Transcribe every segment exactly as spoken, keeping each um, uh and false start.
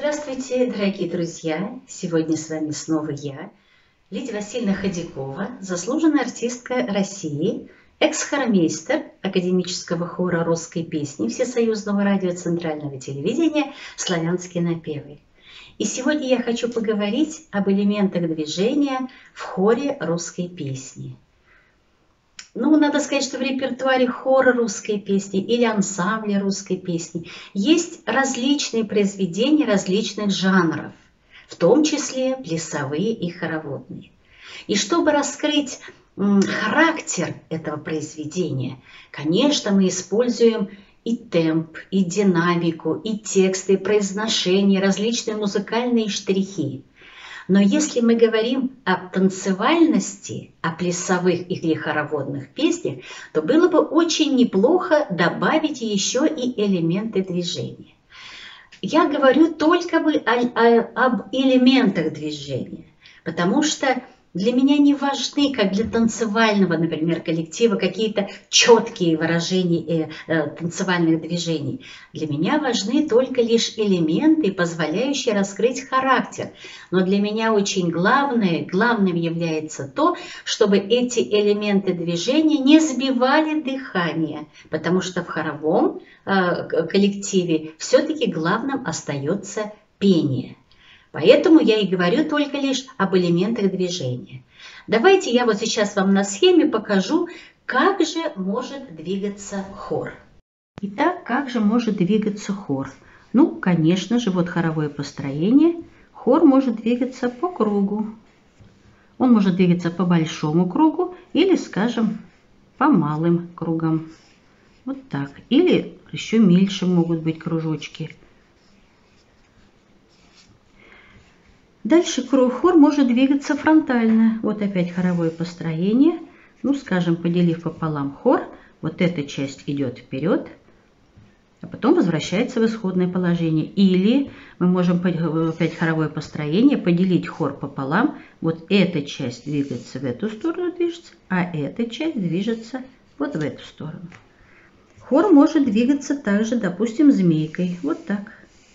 Здравствуйте, дорогие друзья! Сегодня с вами снова я, Лидия Васильевна Ходякова, заслуженная артистка России, экс-хормейстер академического хора русской песни Всесоюзного радио Центрального телевидения «Славянские напевы». И сегодня я хочу поговорить об элементах движения в хоре русской песни. Ну, надо сказать, что в репертуаре хора русской песни или ансамбля русской песни есть различные произведения различных жанров, в том числе плясовые и хороводные. И чтобы раскрыть характер этого произведения, конечно, мы используем и темп, и динамику, и тексты, и произношение, различные музыкальные штрихи. Но если мы говорим о танцевальности, о плясовых или хороводных песнях, то было бы очень неплохо добавить еще и элементы движения. Я говорю только бы о, о, об элементах движения, потому что для меня не важны, как для танцевального, например, коллектива, какие-то четкие выражения э, э, танцевальных движений. Для меня важны только лишь элементы, позволяющие раскрыть характер. Но для меня очень главное, главным является то, чтобы эти элементы движения не сбивали дыхание, потому что в хоровом э, коллективе все-таки главным остается пение. Поэтому я и говорю только лишь об элементах движения. Давайте я вот сейчас вам на схеме покажу, как же может двигаться хор. Итак, как же может двигаться хор? Ну, конечно же, вот хоровое построение. Хор может двигаться по кругу. Он может двигаться по большому кругу или, скажем, по малым кругам. Вот так. Или еще мельче могут быть кружочки. Дальше хор может двигаться фронтально. Вот опять хоровое построение. Ну, скажем, поделив пополам хор, вот эта часть идет вперед, а потом возвращается в исходное положение. Или мы можем опять хоровое построение поделить хор пополам. Вот эта часть двигается в эту сторону, движется, а эта часть движется вот в эту сторону. Хор может двигаться также, допустим, змейкой. Вот так.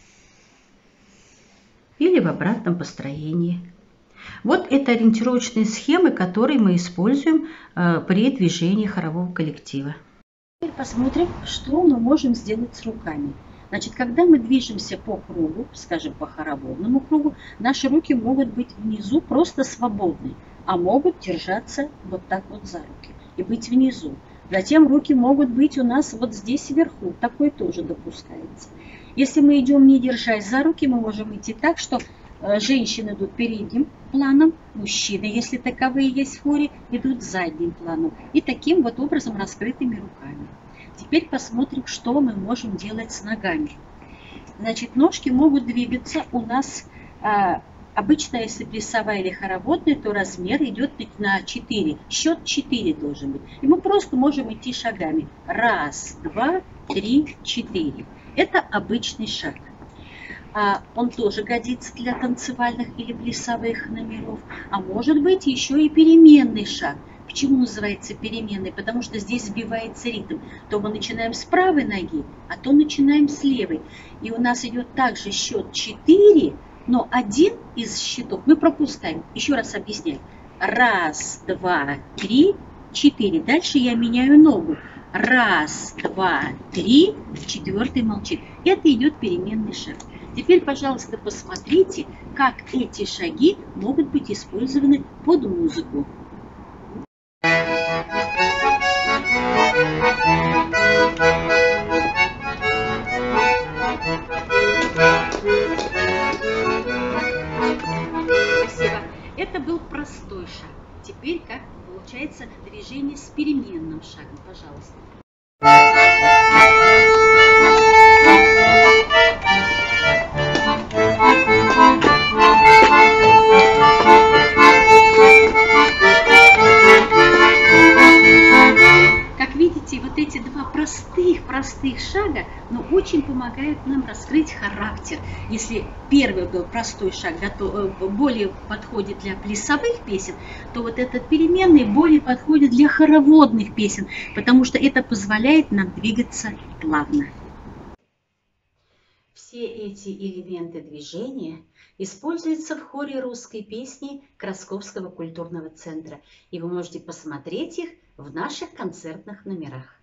Или в обратном построении. Вот это ориентировочные схемы, которые мы используем э, при движении хорового коллектива. Теперь посмотрим, что мы можем сделать с руками. Значит, когда мы движемся по кругу, скажем, по хороводному кругу, наши руки могут быть внизу просто свободны, а могут держаться вот так вот за руки и быть внизу. Затем руки могут быть у нас вот здесь вверху, такое тоже допускается. Если мы идем не держась за руки, мы можем идти так, что женщины идут передним планом, мужчины, если таковые есть в хоре, идут задним планом. И таким вот образом раскрытыми руками. Теперь посмотрим, что мы можем делать с ногами. Значит, ножки могут двигаться у нас, а, обычно, если плясовая или хороводная, то размер идет на четыре. Счет четыре должен быть. И мы просто можем идти шагами. Раз, два, три, четыре. Это обычный шаг. А он тоже годится для танцевальных или плясовых номеров. А может быть еще и переменный шаг. Почему называется переменный? Потому что здесь сбивается ритм. То мы начинаем с правой ноги, а то начинаем с левой. И у нас идет также счет четыре, но один из счетов мы пропускаем. Еще раз объясняю. Раз, два, три, четыре. Дальше я меняю ногу. Раз, два, три, четвертый молчит. Это идет переменный шаг. Теперь, пожалуйста, посмотрите, как эти шаги могут быть использованы под музыку. Спасибо. Это был простой шаг. Теперь как получается движение с переменным шагом, пожалуйста. Как видите, вот эти два простых-простых шага, но очень помогают нам раскрыть характер. Если первый был простой шаг, более подходит для плясовых песен, то вот этот переменный более подходит для хороводных песен, потому что это позволяет нам двигаться плавно. Все эти элементы движения используются в хоре русской песни Красковского культурного центра, и вы можете посмотреть их в наших концертных номерах.